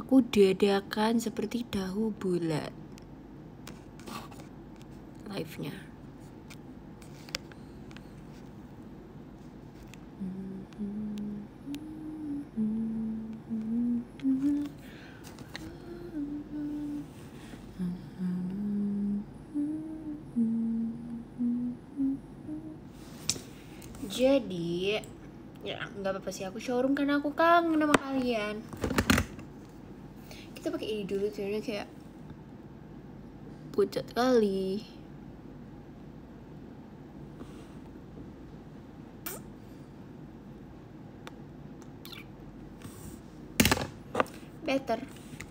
aku dadakan seperti tahu bulat. Live-nya. Jadi ya nggak apa-apa sih, aku showroom karena aku kangen sama kalian. Kita pakai ini dulu, ternyata kayak pucat kali. Better.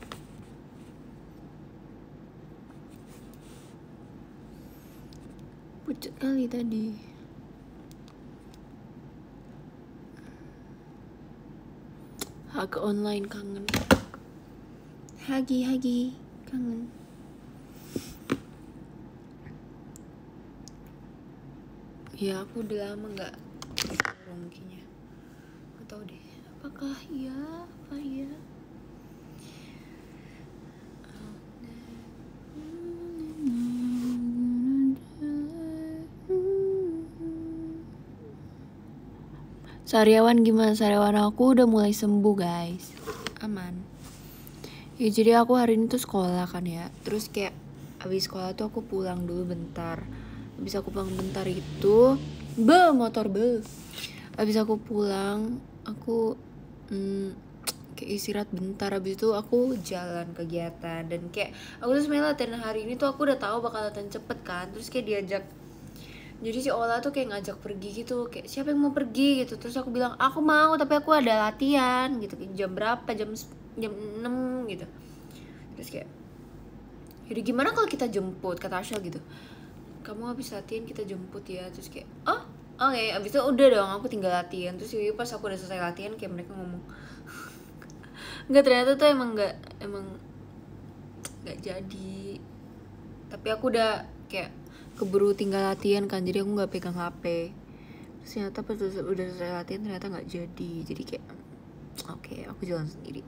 Pucat kali tadi. Hag online kangen. Hagi kangen. Ya aku udah lama nggak showroom kayaknya. Gak tau deh. Apakah iya? Apa iya? Sariawan gimana? Sariawan aku udah mulai sembuh guys, aman. Ya jadi aku hari ini tuh sekolah kan ya. Terus kayak abis sekolah tuh aku pulang dulu bentar. Abis aku pulang bentar itu motor. Abis aku pulang aku kayak istirahat bentar. Abis itu aku jalan kegiatan. Dan kayak aku tuh sebenernya latihan hari ini tuh aku udah tahu bakal latihan cepet kan. Terus kayak diajak, jadi si Ola tuh kayak ngajak pergi gitu, kayak siapa yang mau pergi gitu. Terus aku bilang aku mau, tapi aku ada latihan gitu. Jam berapa? Jam 6 gitu. Terus kayak yaudah gimana kalau kita jemput, kata Asha gitu. Kamu habis latihan kita jemput ya. Terus kayak oke. Abis itu udah dong, aku tinggal latihan. Terus pas aku udah selesai latihan kayak mereka ngomong nggak, ternyata tuh emang nggak jadi. Tapi aku udah kayak keburu tinggal latihan kan, jadi aku nggak pegang HP. Terus ternyata pas udah selesai latihan ternyata nggak jadi. Jadi kayak oke, aku jalan sendiri.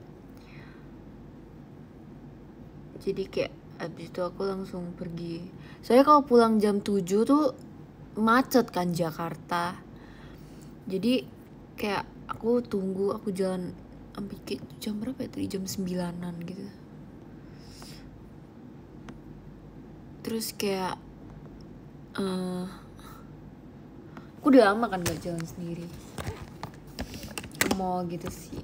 Jadi kayak abis itu aku langsung pergi. Soalnya kalau pulang jam 7 tuh macet kan Jakarta. Jadi kayak aku tunggu, aku jalan sampai jam berapa ya tadi? Jam 9-an gitu. Terus kayak aku udah lama kan gak jalan sendiri ke mall gitu sih.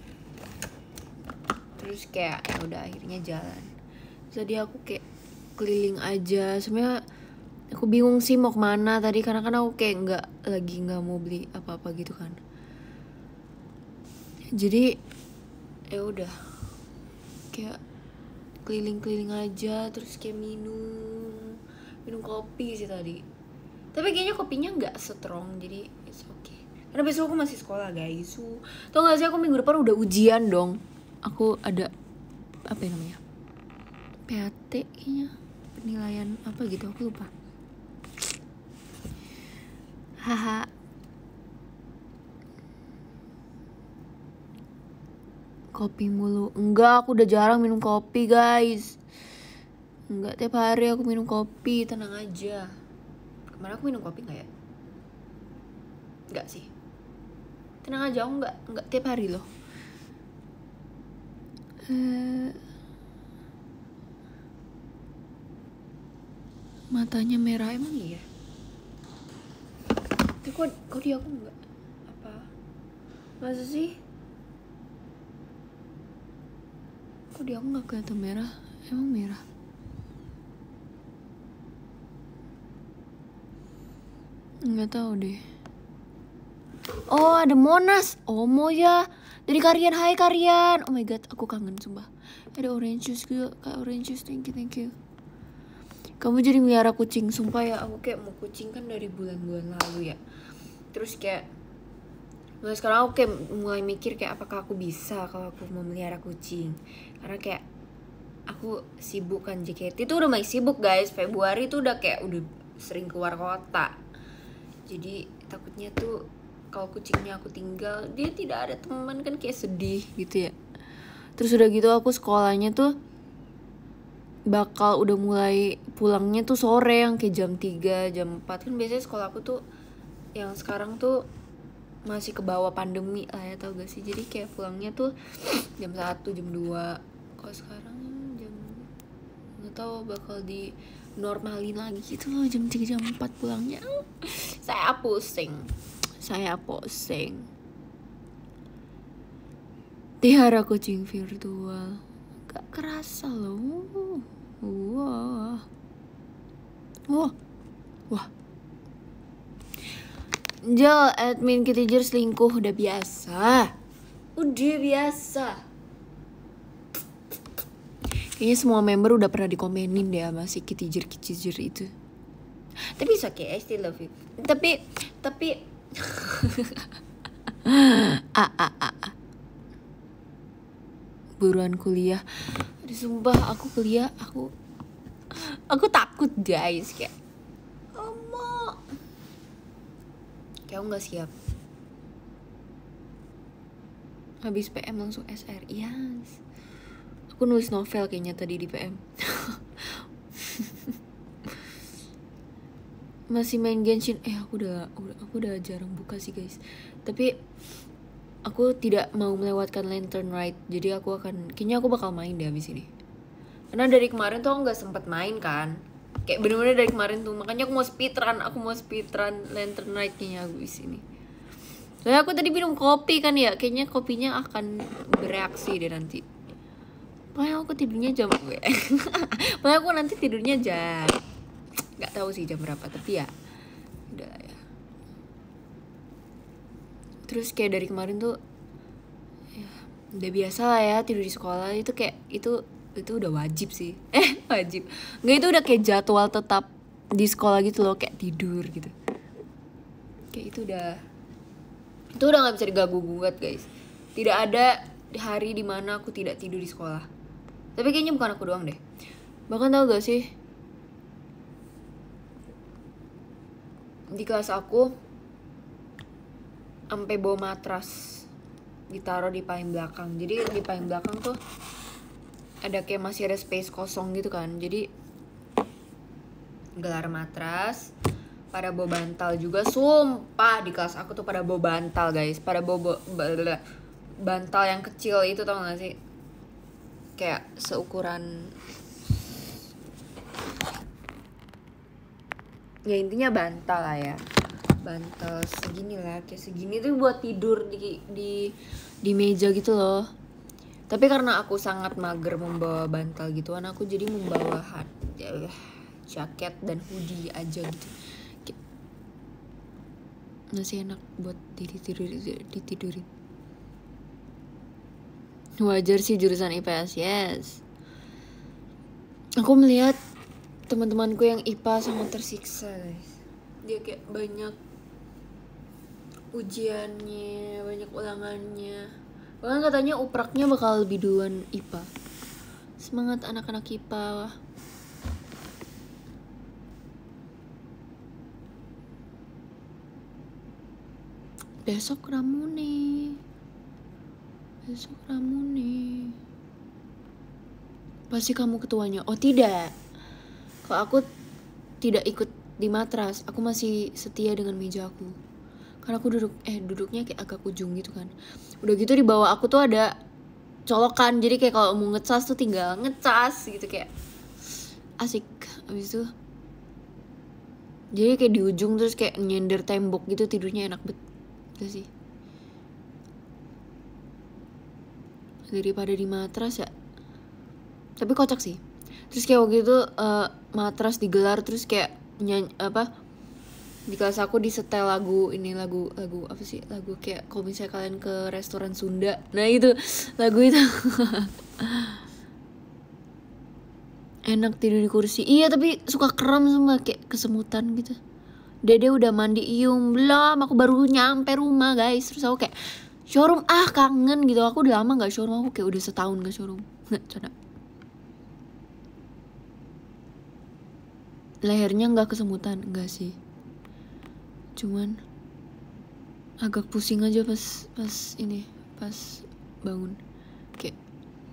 Terus kayak ya udah akhirnya jalan. Jadi aku kayak keliling aja. Sebenarnya aku bingung sih mau kemana tadi, karena kan aku kayak nggak mau beli apa-apa gitu kan. Jadi ya udah kayak keliling-keliling aja. Terus kayak minum kopi sih tadi. Tapi kayaknya kopinya nggak strong, jadi it's okay. Karena besok aku masih sekolah guys. Tau gak sih aku minggu depan udah ujian dong. Aku ada apa ya namanya? PAT kayaknya, penilaian apa gitu, aku lupa. Haha. Kopi mulu. Enggak, aku udah jarang minum kopi guys. Enggak tiap hari aku minum kopi, tenang aja. Kemarin aku minum kopi gak ya? Enggak sih. Tenang aja, aku enggak tiap hari loh. Matanya merah emang iya? Tapi kok dia aku enggak? Apa? Masa sih? Kok dia aku enggak kelihatan merah? Emang merah? Enggak tahu deh. Oh, ada Monas. Oh, mau ya. Dari Karian, hai Karian. Oh my god, aku kangen sumpah. Ada orange juice juga, Kak, orange juice. Thank you. Kamu jadi melihara kucing, sumpah ya. Aku kayak mau kucing kan dari bulan-bulan lalu ya. Terus kayak mulai sekarang aku kayak mulai mikir kayak apakah aku bisa kalau aku mau melihara kucing. Karena kayak aku sibuk kan, JKT itu udah mulai sibuk guys. Februari tuh udah kayak udah sering keluar kota. Jadi takutnya tuh kalau kucingnya aku tinggal, dia tidak ada teman kan, kayak sedih gitu ya. Terus udah gitu aku sekolahnya tuh bakal udah mulai pulangnya tuh sore yang kayak jam 3, jam 4. Kan biasanya sekolah aku tuh yang sekarang tuh masih ke bawah pandemi lah ya, tau gak sih? Jadi kayak pulangnya tuh jam 1, jam 2. Kalau sekarang jam nggak tahu bakal di normalin lagi gitu loh, jam 3, jam 4 pulangnya. Saya pusing. Tiara coaching virtual. Gak kerasa loh. Wah. Jel, admin Kitijer selingkuh udah biasa. Kayaknya semua member udah pernah dikomenin deh sama si Kitijer itu. Tapi it's okay, I still love you. Tapi buruan kuliah. Aduh, sumpah aku kuliah, aku takut guys, kayak kayak aku nggak siap. Habis PM langsung SR, yes. Aku nulis novel kayaknya tadi di PM. Masih main Genshin. Aku udah jarang buka sih guys. Tapi aku tidak mau melewatkan Lantern Rite. Jadi kayaknya aku bakal main deh abis ini. Karena dari kemarin tuh aku gak sempet main kan. Kayak bener-bener dari kemarin tuh. Makanya aku mau speedrun Lantern Rite kayaknya abis ini. Soalnya aku tadi minum kopi kan ya. Kayaknya kopinya akan bereaksi deh nanti. Pokoknya aku tidurnya jam Pokoknya aku nanti tidurnya jam, gak tahu sih jam berapa, tapi ya udah lah ya. Terus kayak dari kemarin tuh ya, udah biasa lah ya tidur di sekolah. Itu kayak itu udah wajib sih. Wajib nggak, itu udah kayak jadwal tetap di sekolah gitu loh, kayak tidur gitu. Kayak itu udah nggak bisa diganggu gugat guys. Tidak ada hari dimana aku tidak tidur di sekolah. Tapi kayaknya bukan aku doang deh. Bahkan tau gak sih, di kelas aku sampai bawa matras ditaruh di paling belakang. Jadi di paling belakang tuh ada kayak masih ada space kosong gitu kan. Jadi gelar matras, pada bawa bantal juga. Sumpah di kelas aku tuh pada bawa bantal guys. Pada bawa bantal yang kecil itu, tau gak sih? Kayak seukuran, ya intinya bantal lah ya. Bantal segini lah, kayak segini tuh buat tidur di meja gitu loh. Tapi karena aku sangat mager membawa bantal gituan, aku jadi membawa jaket dan hoodie aja gitu. Masih enak buat ditidurin. Wajar sih jurusan IPS, yes. Aku melihat teman-temanku yang IPA sangat tersiksa guys. Dia kayak banyak ujiannya, banyak ulangannya. Bahkan katanya upraknya bakal lebih duluan IPA. Semangat anak-anak IPA. Besok Ramune. Pasti kamu ketuanya. Oh tidak. Kalau aku tidak ikut di matras, aku masih setia dengan meja aku. Karena aku duduknya kayak agak ujung gitu kan. Udah gitu di bawah aku tuh ada colokan. Jadi kayak kalau mau ngecas tuh tinggal ngecas gitu, kayak asik. Abis itu jadi kayak di ujung terus kayak nyender tembok gitu, tidurnya enak banget. Gitu sih. Daripada di matras ya. Tapi kocak sih. Terus kayak waktu itu matras digelar, terus kayak di kelas aku disetel lagu apa sih, lagu kayak kalau misalnya kalian ke restoran Sunda, nah itu lagu itu. Enak tidur di kursi. Iya tapi suka kram semua, kayak kesemutan gitu. Dede udah mandi belum, aku baru nyampe rumah guys. Terus aku kayak showroom, kangen gitu. Aku udah lama gak showroom, aku kayak udah setahun gak showroom. Nggak, canda. Lehernya gak kesemutan, enggak sih. Cuman agak pusing aja pas bangun. Kayak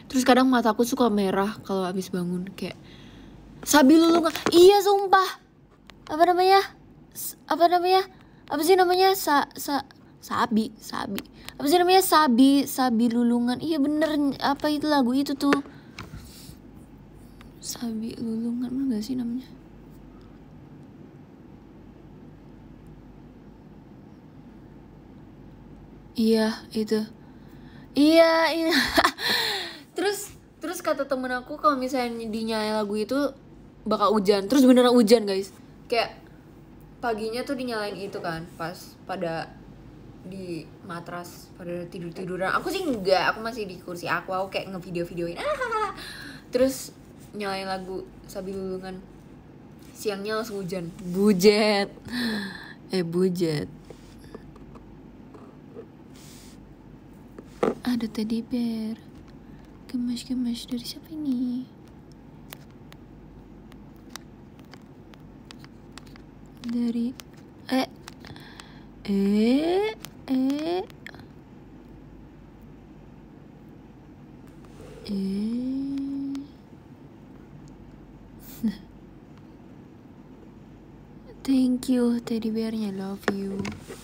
Terus kadang mataku suka merah kalau habis bangun, kayak Sabi Lulungan. Iya sumpah. Apa namanya? Apa sih namanya? Sabi. Apa sih namanya? Sabi Lulungan. Iya bener, apa itu lagu itu tuh? Sabi Lulungan, bener gak sih namanya? Iya itu. Iya. Terus kata temen aku kalau misalnya dinyanyi lagu itu bakal hujan. Terus beneran hujan guys. Kayak paginya tuh dinyalain itu kan, pas pada di matras pada tiduran. Aku sih enggak, aku masih di kursi aku kayak ngevideo-videoin. Terus nyalain lagu Sabi Lulungan. Siangnya langsung hujan. Bujet. Bujet. Ada teddy bear. Gemas dari siapa ini? Dari Thank you teddy bearnya, love you.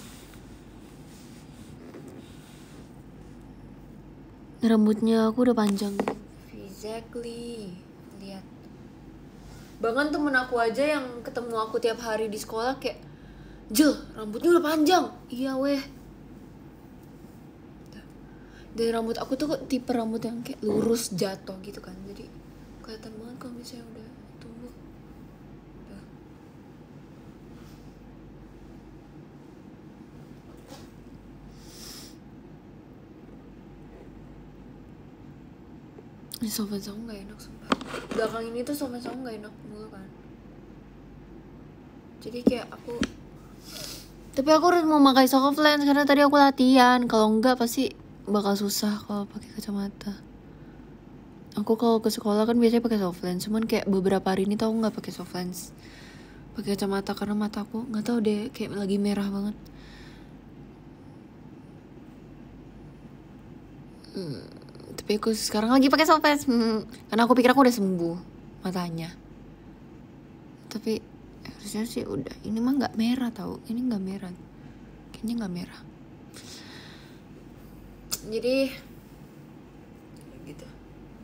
Rambutnya aku udah panjang. Exactly. Lihat. Bahkan temen aku aja yang ketemu aku tiap hari di sekolah kayak, Jel, rambutnya udah panjang. Iya weh. Dan rambut aku tuh tipe rambut yang kayak lurus jatuh gitu kan. Jadi kelihatan banget kalau misalnya udah tumbuh. Ini soft aku gak enak sumpah. Belakang ini tuh soft aku gak enak mulu kan. Jadi kayak aku, tapi aku harus mau pakai soft lens karena tadi aku latihan. Kalau enggak pasti bakal susah kalau pakai kacamata. Aku kalau ke sekolah kan biasanya pakai soft lens, cuman kayak beberapa hari ini tuh aku nggak pakai soft lens, pakai kacamata karena mataku nggak tahu deh kayak lagi merah banget. Tapi aku sekarang lagi pakai soft lens karena aku pikir aku udah sembuh matanya. Tapi harusnya sih udah. Ini mah nggak merah tau. Ini nggak merah. Kayaknya nggak merah. Jadi gitu.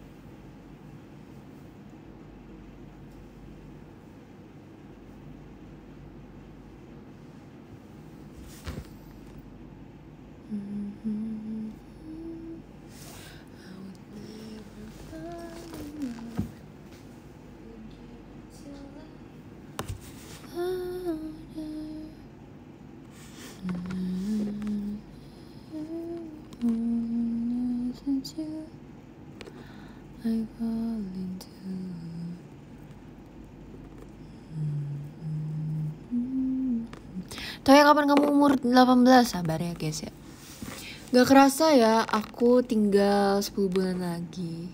I fall into Tahu ya kapan kamu umur 18? Sabar ya guys ya. Gak kerasa ya, aku tinggal 10 bulan lagi.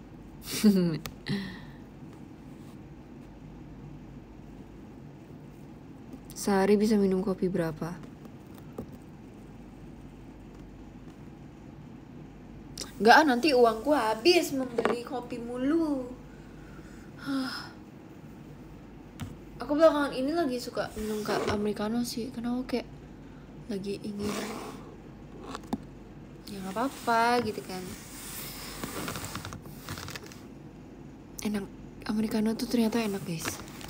Sehari bisa minum kopi berapa? Gak, nanti uangku habis membeli kopi mulu. Aku belakangan ini lagi suka minum americano sih, karena aku kayak lagi ingin ya nggak apa-apa gitu kan. Enak, americano tuh ternyata enak guys.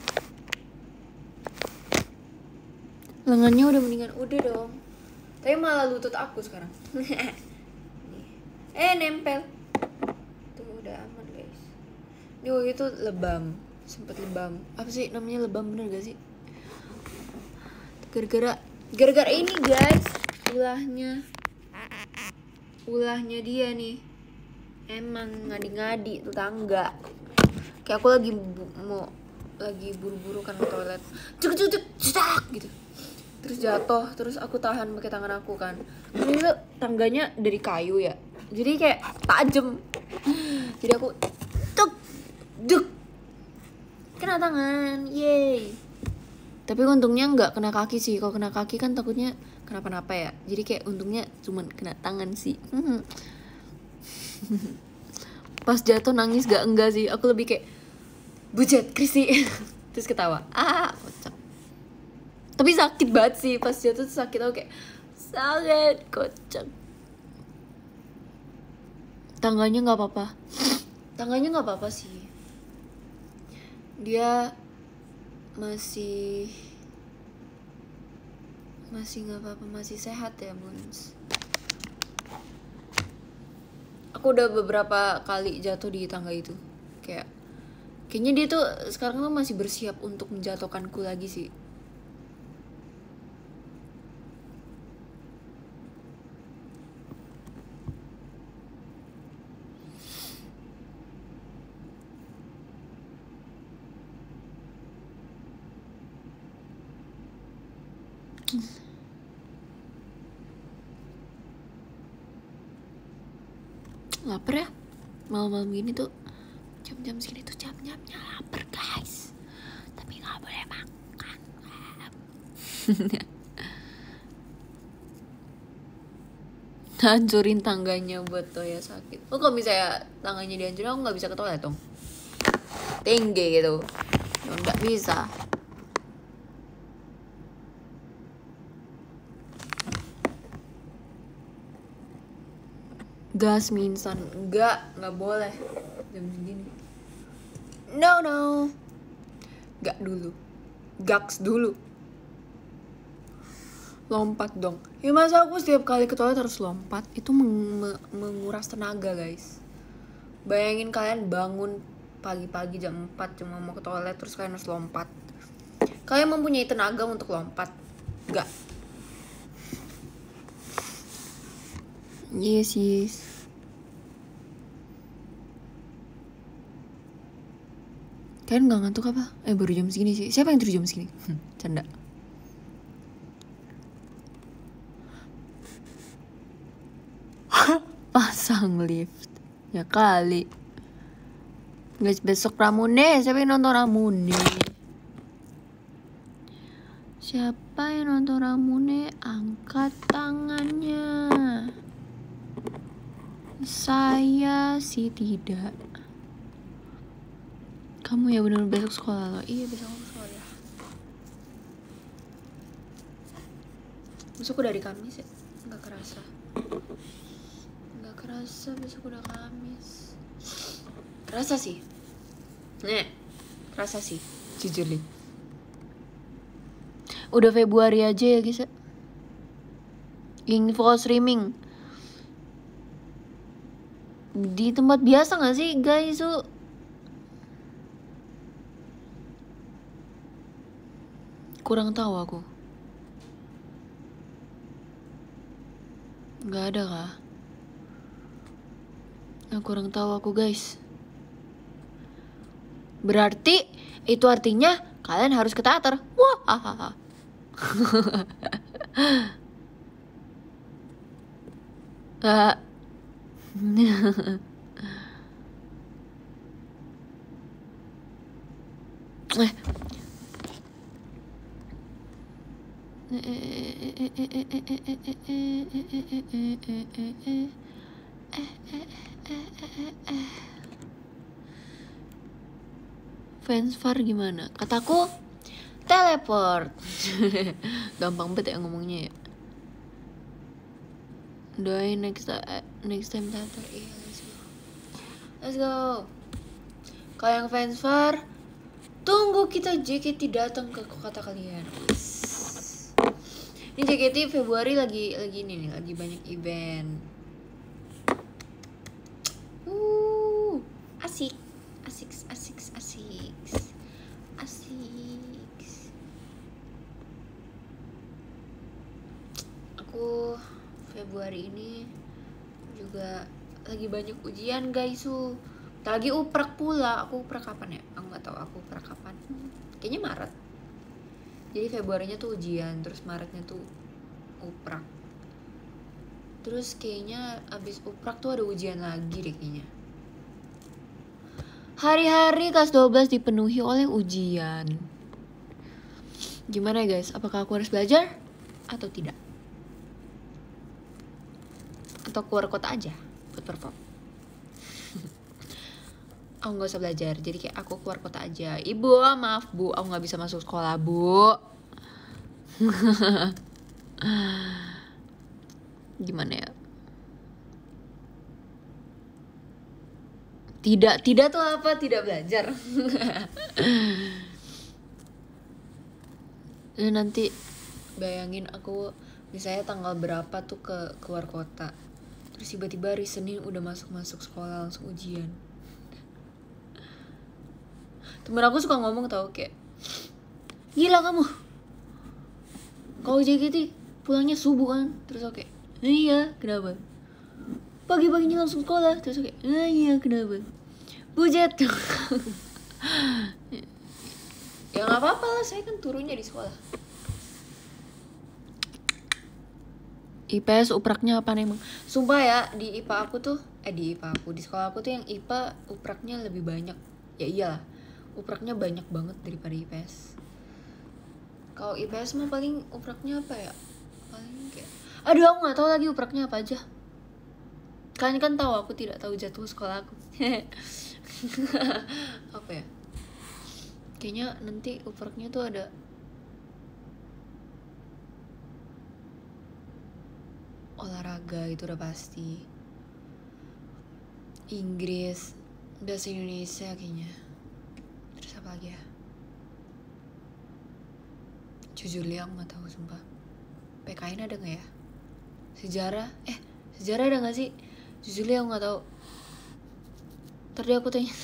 Lengannya udah mendingan, udah dong. Tapi malah lutut aku sekarang. Nempel. Tuh udah aman guys. Ini waktu itu lebam, sempet lebam. Apa sih namanya lebam, bener gak sih? Gara-gara ini guys, ulahnya dia nih emang ngadi-ngadi tuh tangga. Kayak aku lagi buru-buru kan ke toilet, cek gitu, terus jatuh, terus aku tahan pakai tangan aku kan. Ini tuh tangganya dari kayu ya, jadi kayak tajem. Jadi aku duk kena tangan, yeay. Tapi untungnya nggak kena kaki sih. Kalau kena kaki kan takutnya kenapa-napa ya. Jadi kayak untungnya cuman kena tangan sih. Pas jatuh nangis gak enggak sih, aku lebih kayak bujet Kristi terus ketawa kocak. Tapi sakit banget sih pas jatuh tuh, sakit, aku kayak sakit kocak. Tangganya nggak apa-apa sih, dia masih nggak apa-apa, masih sehat ya Mons. Aku udah beberapa kali jatuh di tangga itu, kayaknya dia tuh sekarang tuh masih bersiap untuk menjatuhkanku lagi sih. Lapar ya malam-malam gini tuh, jam-jam segini tuh jam-jamnya lapar guys, tapi nggak boleh makan. Hancurin tangganya buat Toya sakit. Oh, kalau misalnya tangganya dihancurin, aku nggak bisa ke toilet dong, tinggi gitu, nggak bisa. Gas minsan, nggak boleh jam segini. No, nggak dulu, gaks dulu. Lompat dong. Ya masa aku setiap kali ke toilet harus lompat? Itu menguras tenaga guys. Bayangin kalian bangun pagi-pagi jam 4 cuma mau ke toilet, terus kalian harus lompat. Kalian mempunyai tenaga untuk lompat? Nggak. Yes. Kalian gak ngantuk apa? Baru jam segini sih. Siapa yang tidur jam segini? Canda. Pasang lift. Ya kali. Guys, besok Ramune. Siapa yang nonton Ramune? Siapa yang nonton Ramune? Angkat tangannya. Saya sih tidak. Kamu ya bener besok sekolah lo? Iya, besok aku sekolah ya. Besok udah hari Kamis ya? Nggak kerasa besok udah Kamis. Kerasa sih. Kerasa sih, jujur nih. Udah Februari aja ya guys. Info streaming di tempat biasa gak sih guys? Kurang tahu aku. Gak ada kah? Kurang tahu aku guys. Berarti itu artinya kalian harus ke teater. Wah. Fansfar gimana? Kataku teleport. Gampang banget ya ngomongnya ya. Doain next time teater. Iya, let's go. Kalau yang fansfar, tunggu kita JKT datang ke kota kalian. Ini JKT Februari lagi ini nih, lagi banyak event. Asik. Aku Februari ini juga lagi banyak ujian guys. Lagi uprak pula. Aku uprak kapan ya? Aku nggak tahu aku uprak kapan. Kayaknya Maret. Jadi Februarinya tuh ujian, terus Maretnya tuh uprak. Terus kayaknya abis uprak tuh ada ujian lagi deh kayaknya. Hari-hari kelas 12 dipenuhi oleh ujian. Gimana guys? Apakah aku harus belajar atau tidak? Atau keluar kota aja buat perform? aku nggak usah belajar, jadi kayak aku keluar kota aja. Ibu, maaf bu, aku nggak bisa masuk sekolah bu. Gimana ya? Tidak tuh apa? Tidak belajar. Nanti bayangin aku misalnya tanggal berapa tuh keluar kota, terus tiba-tiba hari Senin udah masuk sekolah langsung ujian. Temen aku suka ngomong tau kayak, gila kamu, kalau JKT pulangnya subuh kan? Terus oke, iya kenapa? Pagi-paginya langsung sekolah. Terus oke, iya kenapa? Bujet. Ya nggak apa-apa lah, saya kan turunnya di sekolah. IPS upraknya apa emang? Sumpah ya, di IPA aku tuh di sekolah aku tuh yang IPA upraknya lebih banyak. Ya iyalah, upraknya banyak banget daripada IPS. Kalau IPS mah paling upraknya apa ya? Paling kayak, aduh aku nggak tahu lagi upraknya apa aja. Kalian kan tahu aku tidak tahu jadwal sekolah aku. Apa ya? Kayaknya nanti upraknya tuh ada olahraga, itu udah pasti. Inggris, bahasa Indonesia kayaknya. Terus apa lagi ya? Jujur li aku nggak tahu sumpah. PKN ada nggak ya? Sejarah ada nggak sih? Jujur li aku nggak tahu. Tadi aku tanya.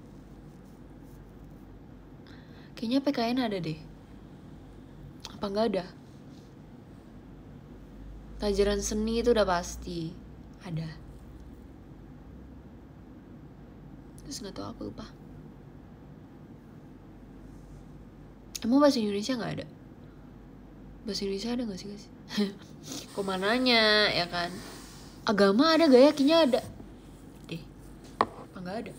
Kayaknya PKN ada deh. Apa nggak ada? Pelajaran seni itu udah pasti ada. Terus nggak tahu, aku lupa. Emang bahasa Indonesia nggak ada? Bahasa Indonesia ada nggak sih guys? Kok mananya ya kan? Agama ada gak ya? Kayaknya ada deh. Apa nggak ada?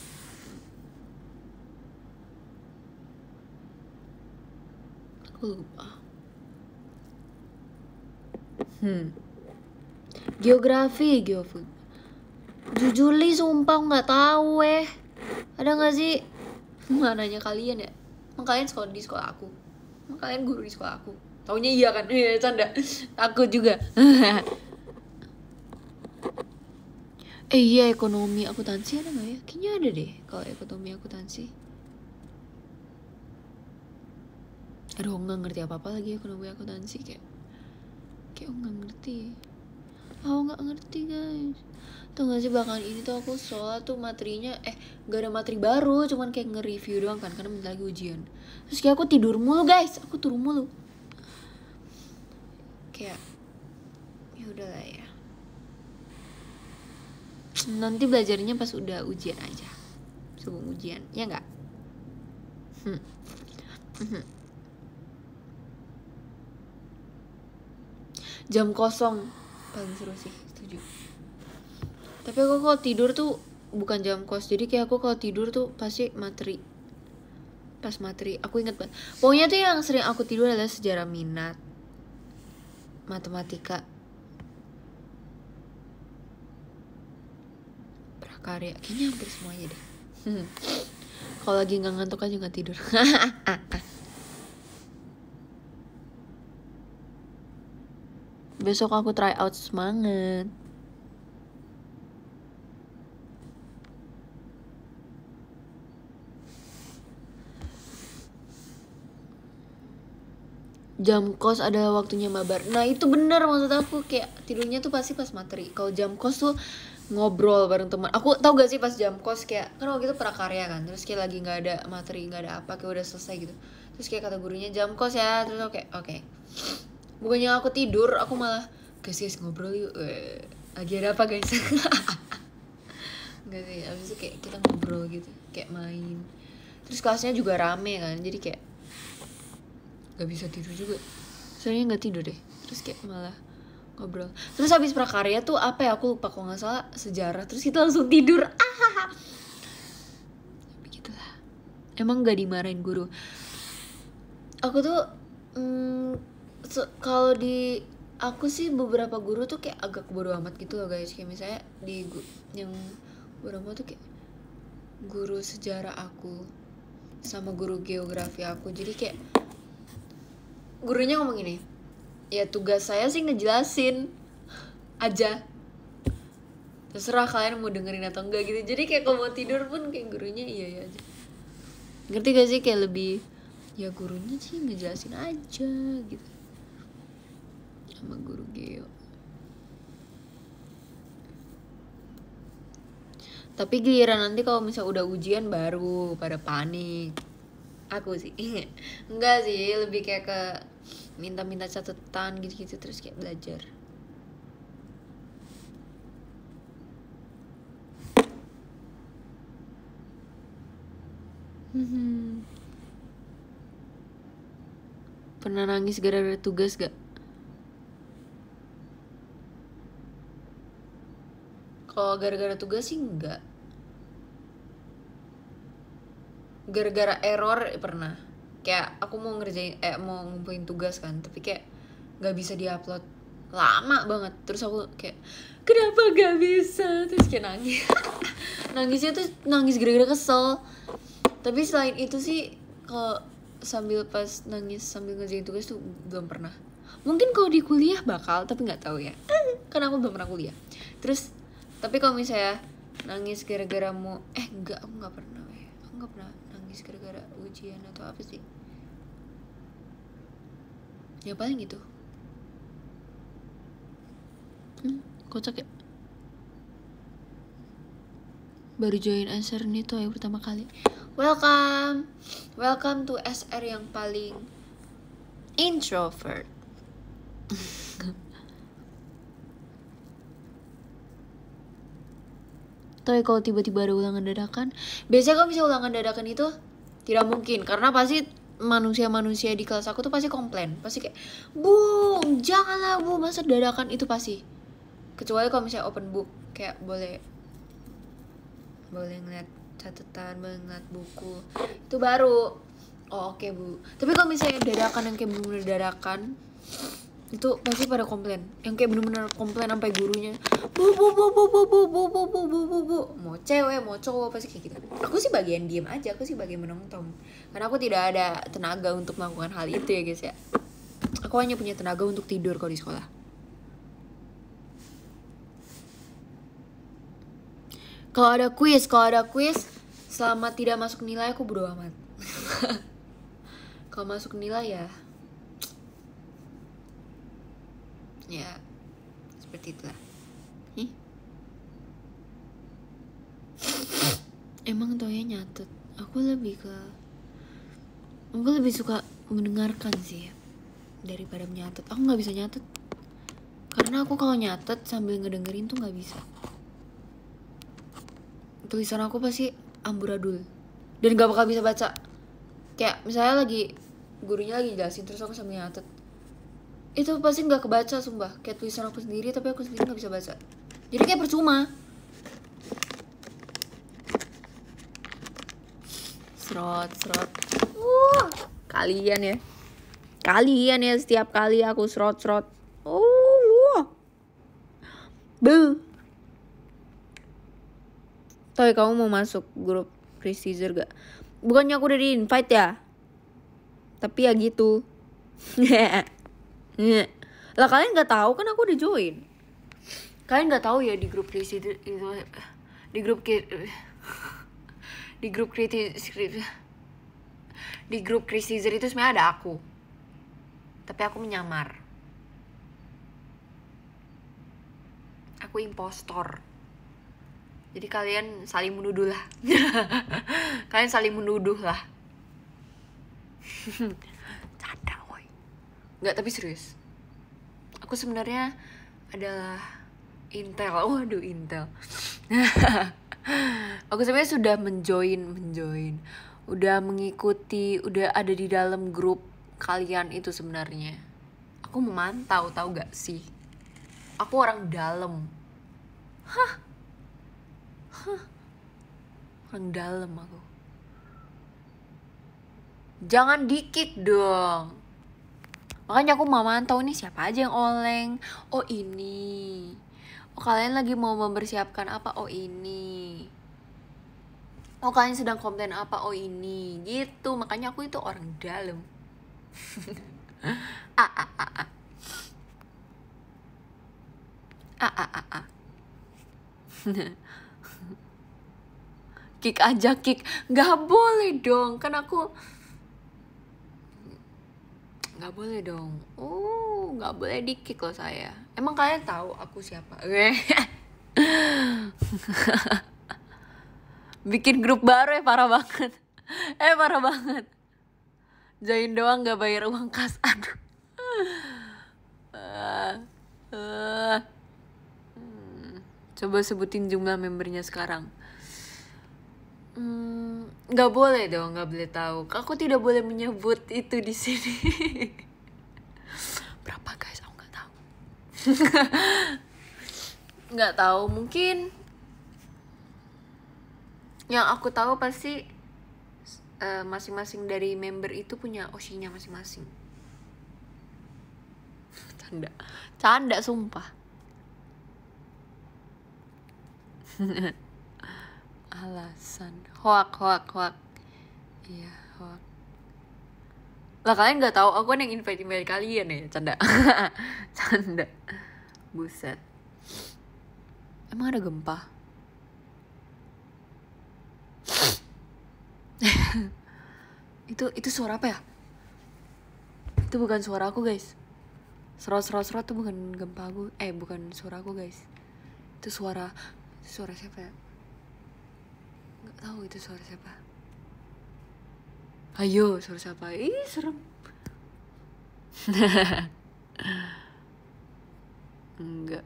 Aku lupa. Geografi. Jujur li sumpah nggak tahu ada nggak sih? Mananya kalian ya? Emang kalian sekolah di sekolah aku? Emang kalian guru di sekolah aku? Taunya iya kan? Iya canda. Takut juga. Iya, ekonomi akuntansi ada nggak ya? Kayaknya ada deh kalau ekonomi akuntansi. Aduh nggak ngerti apa-apa lagi ekonomi akuntansi, kayak nggak ngerti. Aku nggak ngerti guys. Tuh gak sih belakangan ini tuh aku soal tuh materinya gak ada materi baru, cuman kayak nge-review doang kan karena bentar lagi ujian. Terus kayak aku tidur mulu guys, aku turun mulu. Kayak ya udahlah ya. Nanti belajarnya pas udah ujian aja, sebelum ujian, ya nggak? Jam kosong paling seru sih, setuju. Tapi aku kalau tidur tuh bukan jam kos, jadi kayak aku kalau tidur tuh pasti materi. Pas materi, aku inget banget. Pokoknya tuh yang sering aku tidur adalah sejarah minat, matematika, prakarya, kayaknya hampir semuanya deh. Kalau lagi nggak ngantuk aja nggak tidur. Besok aku try out semangat. Jam kos adalah waktunya mabar. Nah itu benar maksud aku, kayak tidurnya tuh pasti pas materi. Kalau jam kos tuh ngobrol bareng teman. Aku tau gak sih pas jam kos kayak kan waktu itu prakarya kan, terus kayak lagi nggak ada materi, nggak ada apa, kayak udah selesai gitu. Terus kayak kata gurunya jam kos ya, terus oke. Bukannya aku tidur, aku malah guys ngobrol yuk. Lagi ada apa guys? Enggak sih, abis itu kayak kita ngobrol gitu, kayak main. Terus kelasnya juga rame kan, jadi kayak gak bisa tidur juga. Soalnya gak tidur deh. Terus kayak malah ngobrol. Terus habis prakarya tuh apa ya, aku lupa, kalau gak salah sejarah. Terus kita langsung tidur. Begitulah. Emang gak dimarahin guru. Aku tuh kalau di aku sih beberapa guru tuh kayak agak bodo amat gitu loh guys. Kayak misalnya di yang bodo amat tuh kayak guru sejarah aku sama guru geografi aku. Jadi kayak gurunya ngomong gini, ya tugas saya sih ngejelasin aja, terserah kalian mau dengerin atau enggak gitu. Jadi kayak kalau mau tidur pun kayak gurunya iya aja. Ngerti gak sih, kayak lebih ya gurunya sih ngejelasin aja gitu sama guru geo. Tapi giliran nanti kalau misalnya udah ujian baru pada panik. Aku sih enggak sih, lebih kayak ke minta-minta catatan gitu-gitu terus kayak belajar. Pernah nangis gara-gara tugas gak? Kalau gara-gara tugas sih enggak. Gara-gara error pernah. Kayak aku mau ngerjain mau ngumpulin tugas kan, tapi kayak nggak bisa diupload, lama banget. Terus aku kayak kenapa gak bisa, terus kayak nangis. Nangisnya tuh nangis gara-gara kesel. Tapi selain itu sih kalau sambil pas nangis sambil ngerjain tugas tuh belum pernah. Mungkin kalau di kuliah bakal, tapi nggak tahu ya. Karena aku belum pernah kuliah. Terus tapi kalau misalnya nangis gara-gara mau enggak, aku nggak pernah. Aku nggak pernah nangis gara-gara ujian atau apa sih. Ya paling gitu. Kocak ya. Baru join SR nih tuh yang pertama kali. Welcome to SR yang paling introvert. Tapi kalau tiba-tiba ada ulangan dadakan, biasanya kalau misalnya ulangan dadakan itu tidak mungkin, karena pasti manusia-manusia di kelas aku tuh pasti komplain, pasti kayak, "Bu, janganlah Bu, masa dadakan," itu pasti. Kecuali kalau misalnya open book, kayak boleh ngeliat catatan, boleh ngeliat buku, itu baru oke, Bu. Tapi kalau misalnya dadakan yang kayak bener-bener dadakan, itu pasti pada komplain, yang kayak bener-bener komplain sampai gurunya, bu, mau cewek mau cowok pasti kayak gitu. Aku sih bagian diem aja, aku sih bagian menonton, karena aku tidak ada tenaga untuk melakukan hal itu ya guys ya. Aku hanya punya tenaga untuk tidur kalau di sekolah. Kalau ada kuis selama tidak masuk nilai aku bodo amat. Kalau masuk nilai ya seperti itulah. Emang Toya nyatet, aku lebih suka mendengarkan sih ya daripada menyatet. Aku nggak bisa nyatet karena aku kalau nyatet sambil ngedengerin tuh nggak bisa. Tulisan aku pasti amburadul dan gak bakal bisa baca. Kayak misalnya gurunya lagi jelasin terus aku sambil nyatet, itu pasti nggak kebaca sumpah. Kayak tulisan aku sendiri tapi aku sendiri nggak bisa baca, jadi kayak percuma. Serot kalian ya setiap kali aku serot bu. Toy, kamu mau masuk grup Preciser gak? Bukannya aku udah di invite ya, tapi ya gitu. Lah kalian nggak tahu kan aku udah join. Kalian nggak tahu ya di grup Preciser itu, di grup Preciser itu sebenarnya ada aku, tapi aku menyamar. Aku impostor. Jadi kalian saling menuduh lah. Kalian saling menuduh lah. Canda woy. Enggak, tapi serius. Aku sebenarnya adalah Intel. Waduh, Intel. Aku sebenarnya sudah menjoin. Udah mengikuti, udah ada di dalam grup kalian itu sebenarnya. Aku memantau, tahu gak sih? Aku orang dalam. Orang dalam aku. Jangan di-kick dong. Makanya aku mau mantau nih siapa aja yang oleng. Oh ini. Oh kalian lagi mau mempersiapkan apa? Oh ini. Oh kalian sedang komplain apa? Oh ini gitu, makanya aku itu orang dalam. ah ah ah ah ah ah ah ah. Kick aja, kick. Nggak boleh dong, kan aku nggak boleh dong. Nggak boleh di kick loh saya. Emang kalian tahu aku siapa? Bikin grup baru ya, parah banget. Parah banget. Join doang nggak bayar uang kas. Aduh. Coba sebutin jumlah membernya sekarang. Nggak boleh dong, nggak boleh tahu. Aku tidak boleh menyebut itu di sini. Berapa guys? Aku nggak tahu. Nggak tahu, mungkin yang aku tahu pasti masing-masing dari member itu punya Oshinya masing-masing. Canda sumpah. Alasan hoak. Iya, hoak. Lah kalian nggak tahu aku kan yang invite kalian ya, canda. Canda. Buset. Emang ada gempa? itu suara apa ya? Itu bukan suara aku guys. Serot tuh bukan gempa aku. Bukan suara aku guys. Itu suara siapa ya? Nggak tahu itu suara siapa. Ayo, suara siapa? Ih, serem. Enggak.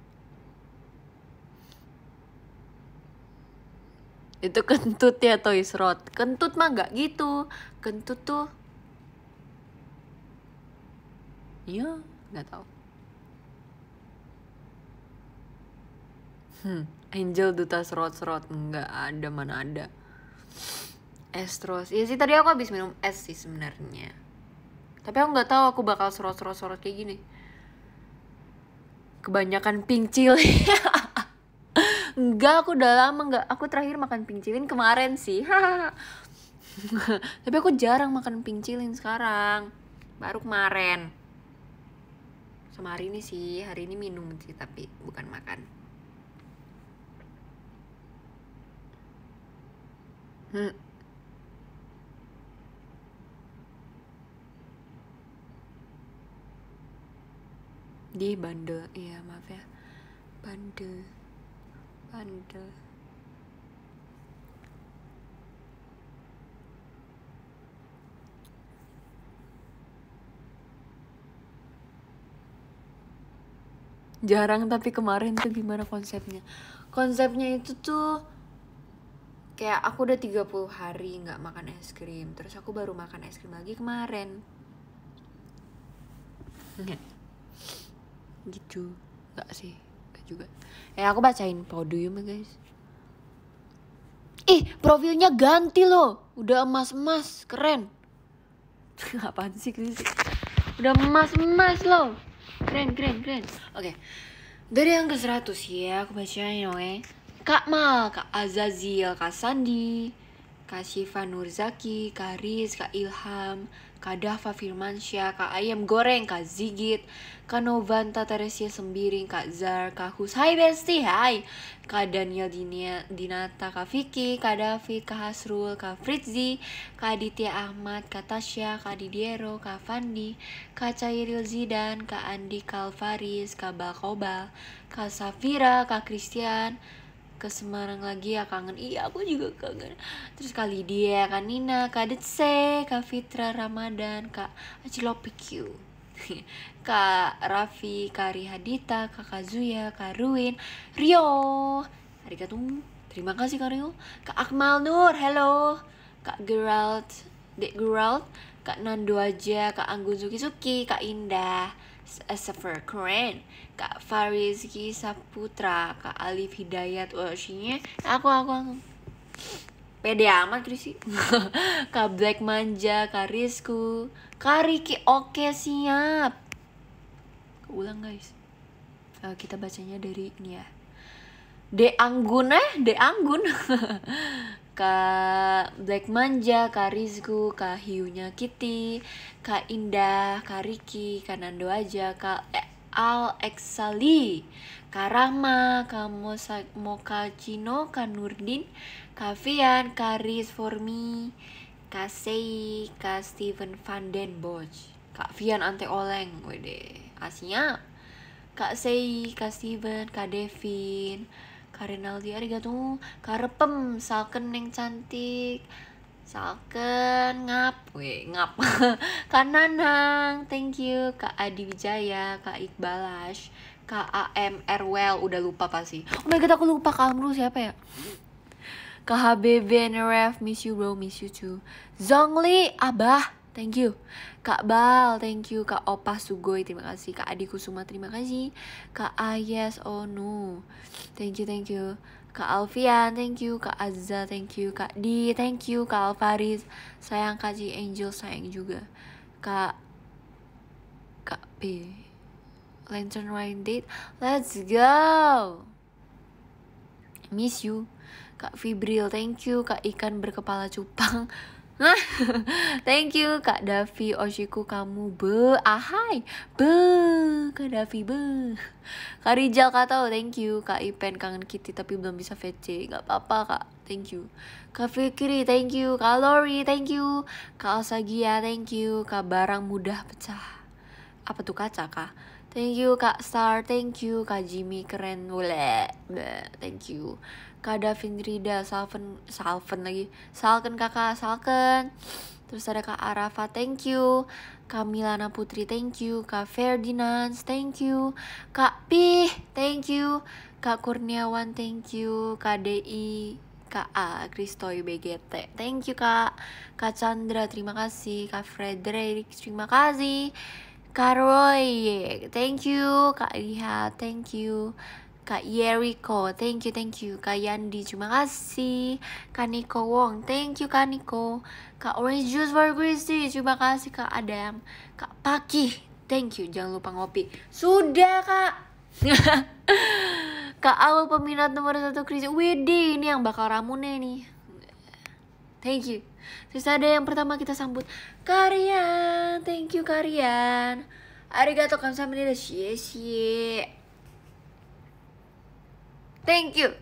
Itu kentut ya, Toys Rod. Kentut mah nggak gitu. Kentut tuh, iya, nggak tahu. Angel duta serot nggak ada, mana ada. Es terus. Iya sih, tadi aku habis minum es sih sebenarnya. Tapi aku nggak tahu aku bakal serot kayak gini. Kebanyakan pink chili. Enggak, aku udah lama nggak. Aku terakhir makan pink chili kemarin sih. Tapi aku jarang makan pink chili sekarang. Baru kemarin. Sama hari ini sih. Hari ini minum sih, tapi bukan makan. Di bandel, iya maaf ya. Bandel. Jarang, tapi kemarin tuh gimana konsepnya? Konsepnya itu tuh kayak aku udah 30 hari gak makan es krim. Terus aku baru makan es krim lagi kemarin. Gitu. Gak sih, gak juga. Aku bacain podium ya guys. Profilnya ganti loh. Udah emas-emas, keren. Apaan sih Chris? Udah emas-emas loh. Keren. Oke. Dari yang ke-100 ya, aku bacain oke. Kak Mal, Kak Azazil, Kak Sandi, Kak Syifa Nurzaki, Kak Riz, Kak Ilham, Kak Dava Firmansyah, Kak Ayam Goreng, Kak Zigit, Kak Novanta Teresia Sembiring, Kak Zar, Kak Hus, hai Besti, hai, Kak Daniel Dinata, Kak Vicky, Kak David, Kak Hasrul, Kak Fritzi, Kak Aditya Ahmad, Kak Tasya, Kak Didiero, Kak Fandi, Kak Cairil Zidan, Kak Andi Kalvaris, Kak Balkobal, Kak Safira, Kak Christian, ke Semarang lagi ya, kangen. Iya, aku juga kangen. Terus Kak Lydia, Kak Nina, Kak Detse, Kak Fitra Ramadan, Kak Acilopiq, Kak Raffi, Kak Rihadita, Kak Kazuya, Kak Ruin, Rio, arigatou, terima kasih Kak Rio. Kak Akmal Nur, hello. Kak Gerald, Dek Gerald, Kak Nando aja, Kak Anggun Suki, Kak Indah, Safer keren, Kak Farizki Saputra, Kak Alif Hidayat, Oshinya aku pede amat Krisi. Kak Black Manja, Kak Rizku, Kak Riki, oke siap. Ulang guys. Kita bacanya dari ini ya. De Anggun. Kak Black Manja, Kak Rizku, Kak Hiunya Kitty, Kak Indah, Kak Riki, Kak Nando aja, Kak Al Exali, Kak Rahma, Kak Mokacino, Kak Nurdin, Kak Fian, Kak Riz for me, Kak Sei, Kak Steven Van Den Bosch, Kak Fian Ante Oleng, wede, aslinya Kak Sei, Kak Steven, Kak Devin, Kak Renaldi, arigato, Kak Repem, Salken yang cantik, Salken, ngap, ngap, Kak Nanang, thank you, Kak Adi Wijaya, Kak Iqbalash, Kak AM Erwell, udah lupa pasti. Oh my god, aku lupa Kak Amru siapa ya? Kak HBB NRF, miss you bro, miss you too. Zongli, Abah, thank you. Kak Bal, thank you. Kak Opa Sugoi, terima kasih. Kak Adi Kusuma, terima kasih. Kak Ayes, oh no, thank you, thank you. Kak Alfian, thank you. Kak Azza, thank you. Kak Di, thank you. Kak Alfaris, sayang. Kak Ji Angel, sayang juga. Kak P, Lantern Wine Date, let's go. Miss you. Kak Fibril, thank you. Kak Ikan Berkepala Cupang, thank you. Kak Davi, Oshiku kamu be, ahai be, Kak Davi be. Kak Rijal, Kak Tau, thank you. Kak Ipen, kangen Kitty tapi belum bisa VC, gak apa-apa Kak, thank you. Kak Fikri, thank you. Kak Lori, thank you. Kak Alsagia, thank you. Kak Barang Mudah Pecah, apa tuh kaca Kak, thank you. Kak Star, thank you. Kak Jimmy keren, boleh, thank you. Kak Davin Rida, Salken lagi, Salken kakak, Salken. Terus ada Kak Arafa, thank you. Kak Milana Putri, thank you. Kak Ferdinand, thank you. Kak Pih, thank you. Kak Kurniawan, thank you. Kak DI, Kak A, Kristoy BGT, thank you Kak. Kak Chandra, terima kasih. Kak Frederick, terima kasih. Kak Roy, thank you. Kak Liha, thank you. Kak Yeriko, thank you. Kak Yandi, terima kasih. Kak Niko Wong, thank you Kak Niko. Kak Orange Juice for Christy, terima kasih Kak Adam. Kak Paki, thank you. Jangan lupa ngopi. Sudah Kak. Kak Awal peminat nomor 1 Christy. Widih, ini yang bakal ramune nih. Thank you. Terus ada yang pertama kita sambut Karian, thank you Karian. Arigato kamsahamnida, xie. Thank you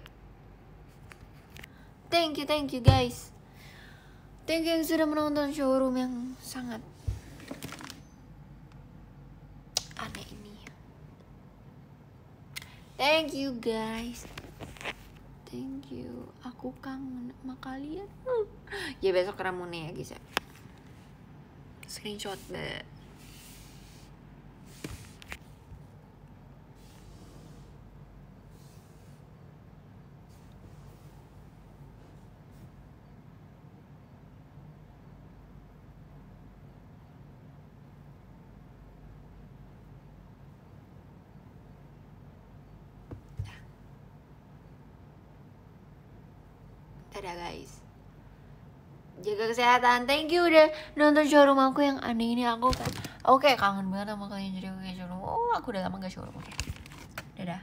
guys. Thank you yang sudah menonton showroom yang sangat aneh ini. Thank you guys. Thank you. Aku kangen sama kalian. Ya besok ramune ya guys ya. Screenshot deh. Dadah guys, jaga kesehatan. Thank you udah nonton showroom aku yang aneh ini. Aku kayak kangen banget sama kalian, jadi aku kayak showroom. Oh, aku udah lama gak showroom. Oke, dadah.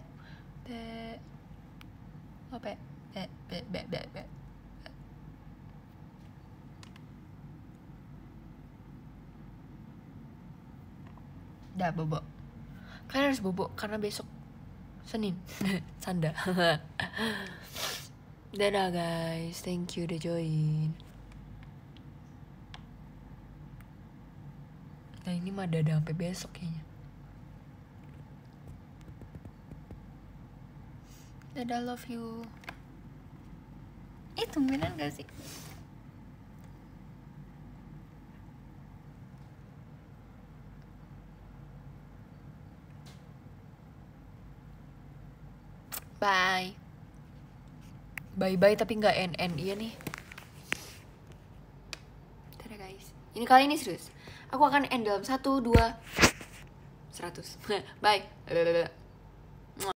Dah bobo. Kalian harus bobo karena besok Senin. Canda. Dadah guys, thank you udah join. Nah ini mah dadah sampai besok kayaknya. Dadah, love you. Tumbenan gak sih? Bye. Bye-bye tapi gak NN, iya nih. Dadah guys. Ini kali ini serius. Aku akan end dalam 1, 2, 100. Bye.